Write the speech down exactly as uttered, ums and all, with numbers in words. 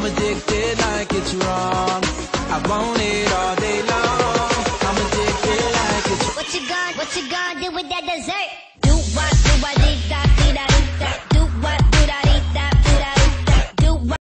addicted like it's wrong. I want it all day long. I'm addicted like it's. What you gonna, what you gonna do with that dessert? Do what, do what, do